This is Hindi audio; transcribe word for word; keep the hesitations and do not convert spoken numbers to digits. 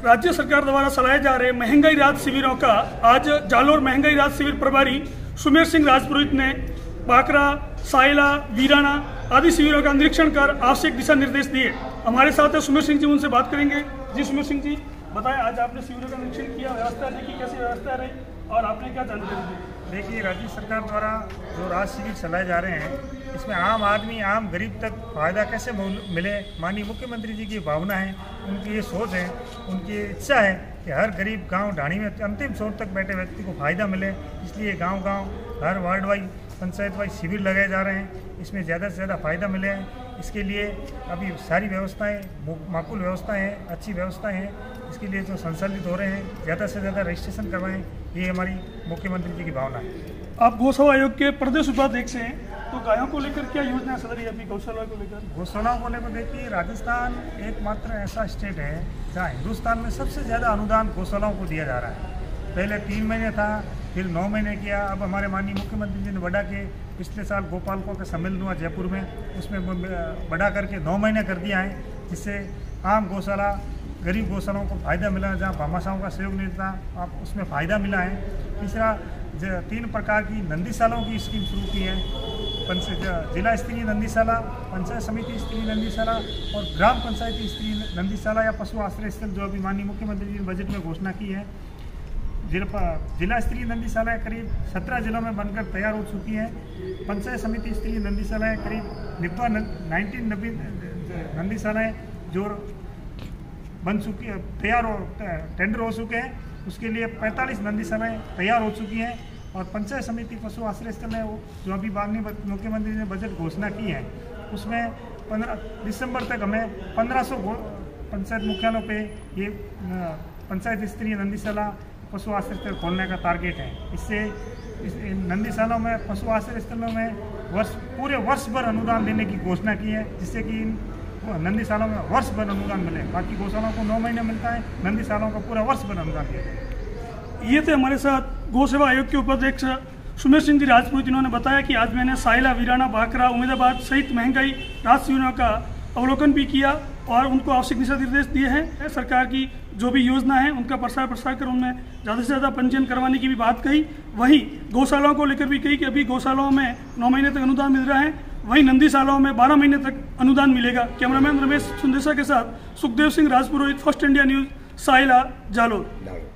राज्य सरकार द्वारा चलाए जा रहे महंगाई राहत शिविरों का आज जालोर महंगाई राहत शिविर प्रभारी सुमेर सिंह राजपुरोहित ने बाकरा, सायला, वीराना आदि शिविरों का निरीक्षण कर आवश्यक दिशा निर्देश दिए। हमारे साथ है सुमेर सिंह जी, उनसे बात करेंगे। जी सुमेर सिंह जी, बताएं, आज आपने शिविरों का निरीक्षण किया, व्यवस्था देखी, कैसी व्यवस्था रही और आपने क्या जानकारी दी? देखिए, राज्य सरकार द्वारा जो राहत शिविर चलाए जा रहे हैं, इसमें आम आदमी, आम गरीब तक फायदा कैसे मिले, माननीय मुख्यमंत्री जी की भावना है, उनकी ये सोच है, उनकी इच्छा है कि हर गरीब गांव ढाणी में अंतिम छोर तक बैठे व्यक्ति को फायदा मिले। इसलिए गांव-गांव, हर वार्ड वाइज, पंचायत वाइज शिविर लगाए जा रहे हैं, इसमें ज़्यादा से ज़्यादा फायदा मिले हैं। इसके लिए अभी सारी व्यवस्थाएँ माकूल व्यवस्थाएँ हैं, अच्छी व्यवस्थाएँ हैं। इसके लिए जो संचालित हो रहे हैं, ज़्यादा से ज़्यादा रजिस्ट्रेशन करवाएं, ये हमारी मुख्यमंत्री जी की भावना है। आप गौसभा आयोग के प्रदेश उपाध्यक्ष हैं, तो गायों को लेकर क्या योजना चल रही है अभी गौशाला को लेकर? गौशालाओं को लेकर देखिए, राजस्थान एकमात्र ऐसा स्टेट है जहाँ हिंदुस्तान में सबसे ज़्यादा अनुदान गौशालाओं को दिया जा रहा है। पहले तीन महीने था, फिर नौ महीने किया, अब हमारे माननीय मुख्यमंत्री जी ने बढ़ा के पिछले साल गोपालकों का सम्मेलन हुआ जयपुर में, उसमें बढ़ा करके नौ महीने कर दिया है, जिससे आम गौशाला, गरीब गौशालाओं को फ़ायदा मिला। जहाँ भामाशाहों का सहयोग नहीं था, आप उसमें फ़ायदा मिला है। तीसरा, तीन प्रकार की नंदीशालाओं की स्कीम शुरू की है, पंच जिला स्तरीय नंदीशाला, पंचायत समिति स्तरीय नंदीशाला और ग्राम पंचायती स्तरीय नंदीशाला या पशु आश्रय स्थल, जो अभी माननीय मुख्यमंत्री जी ने बजट में घोषणा की है। जिला स्तरीय नंदीशाला करीब सत्रह जिलों में बनकर तैयार हो चुकी है। पंचायत समिति स्तरीय नंदीशाला करीब निपा नाइनटीन नब्बे नंदीशालाएँ जो बन चुकी है, तैयार हो, टेंडर हो चुके हैं। उसके लिए पैंतालीस नंदीशालाएँ तैयार हो चुकी हैं और पंचायत समिति पशु आश्रय स्थल है, वो जो अभी माननीय मुख्यमंत्री ने बजट घोषणा की है, उसमें पंद्रह दिसंबर तक हमें पंद्रह सौ पंचायत मुख्यालयों पे ये पंचायत स्तरीय नंदीशाला पशु आश्रय स्थल खोलने का टारगेट है। इससे इस नंदीशालाओं में, पशु आश्रय स्थलों में वर्ष पूरे वर्ष भर अनुदान देने की घोषणा की है, जिससे कि इन नंदीशालाओं में वर्ष भर अनुदान मिले। बाकी गौशालाओं को नौ महीने मिलता है, नंदीशालाओं का पूरा वर्ष भर अनुदान दिया है। ये थे हमारे साथ गौ सेवा आयोग के उपाध्यक्ष सुमेर सिंह जी राजपुरोहित, जिन्होंने बताया कि आज मैंने सायला, वीराना, बाकरा, उम्मीदाबाद सहित महंगाई राहत शिविरों का अवलोकन भी किया और उनको आवश्यक दिशा निर्देश दिए हैं। सरकार की जो भी योजना है उनका प्रसार प्रसार कर उनमें ज़्यादा से ज़्यादा पंजीयन करवाने की भी बात कही। वहीं गौशालाओं को लेकर भी कही कि अभी गौशालाओं में नौ महीने तक अनुदान मिल रहा है, वहीं नंदीशालाओं में बारह महीने तक अनुदान मिलेगा। कैमरामैन रमेश सुंदेसा के साथ Sukhdev Singh Rajpurohit, first India news, Sayla, Jalore.